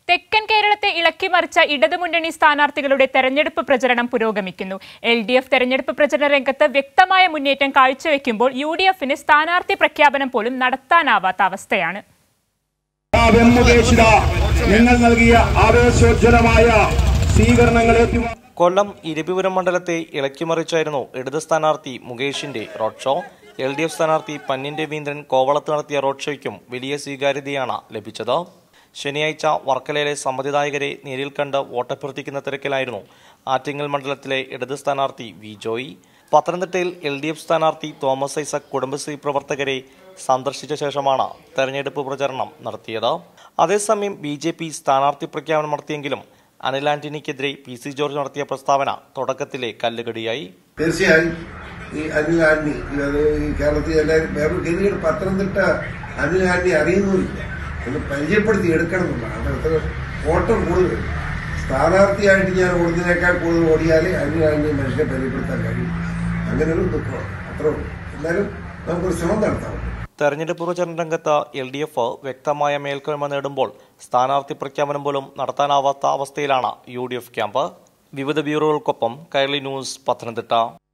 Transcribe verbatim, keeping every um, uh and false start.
തെക്കൻ കേരളത്തെ ഇളക്കിമറിച്ച ഇടതുമുന്നണി സ്ഥാനാർത്ഥികളുടെ തെരഞ്ഞെടുപ്പ് പ്രചരണം പുരോഗമിക്കുന്നു. എൽ ഡി എഫ് തെരഞ്ഞെടുപ്പ് പ്രചരണ രംഗത്ത് വ്യക്തമായ മുന്നേറ്റം കാഴ്ചവെക്കുമ്പോൾ യു ഡി എഫിന് സ്ഥാനാർത്ഥി പ്രഖ്യാപനം പോലും നടത്താനാവാത്ത അവസ്ഥയാണ്. കൊല്ലം ഇരവിപുരം മണ്ഡലത്തെ ഇളക്കിമറിച്ചായിരുന്നു ഇടത് സ്ഥാനാർത്ഥി മുകേഷിന്റെ road show. L D F സ്ഥാനാർത്ഥി പന്ന്യൻ രവീന്ദ്രൻ കോവളത്ത് നടത്തിയ റോഡ് ഷോയ്ക്കും വലിയ സ്വീകാര്യതയാണ് ലഭിച്ചത്. ശനിയാഴ്ച വർക്കലയിലെ സമ്മതിദായകരെ നേരിൽ കണ്ട് വോട്ടഭ്യർത്ഥിക്കുന്ന തിരക്കിലായിരുന്നു ആറ്റിങ്ങൽ മണ്ഡലത്തിലെ ഇടത് സ്ഥാനാർത്ഥി വി ജോയി. പത്തനംതിട്ടയിൽ എൽ ഡി എഫ് സ്ഥാനാർത്ഥി തോമസ് ഐസക് കുടുംബശ്രീ പ്രവർത്തകരെ സന്ദർശിച്ച ശേഷമാണ് തെരഞ്ഞെടുപ്പ് പ്രചരണം നടത്തിയത്. അതേസമയം ബി ജെ പി സ്ഥാനാർത്ഥി പ്രഖ്യാപനം നടത്തിയെങ്കിലും അനിൽ ആന്റണിക്കെതിരെ പി സി ജോർജ് നടത്തിയ പ്രസ്താവന തുടക്കത്തിലെ കല്ലുകടിയായി. തീർച്ചയായും ഈ അനിൽ ആന്റണി കേരളത്തിൽ എല്ലാവരും വേറെ പത്തനംതിട്ട അനിൽ ആന്റണി അറിയുന്നില്ല എന്ന് പരിചയപ്പെടുത്തി എടുക്കണം എന്നുള്ളതാണ്. അത്ര ഓട്ടം കൂടുതൽ സ്ഥാനാർത്ഥിയായിട്ട് ഞാൻ ഓടുന്നതിനേക്കാൾ കൂടുതൽ ഓടിയാലേ അനിൽ ആന്റണി മനുഷ്യനെ പരിചയപ്പെടുത്താൻ കഴിയും. അങ്ങനെ ഒരു ദുഃഖമാണ്. അത്ര എന്നാലും നമുക്കൊരു ശ്രമം നടത്താം. തെരഞ്ഞെടുപ്പ് പ്രചരണ രംഗത്ത് എൽ ഡി എഫ് വ്യക്തമായ മേൽക്കോയ്മ നേടുമ്പോൾ സ്ഥാനാർത്ഥി പ്രഖ്യാപനം പോലും നടത്താനാവാത്ത അവസ്ഥയിലാണ് യു ഡി എഫ് ക്യാമ്പ്. വിവിധ ബ്യൂറോകൾക്കൊപ്പം കൈരളി ന്യൂസ്, പത്തനംതിട്ട.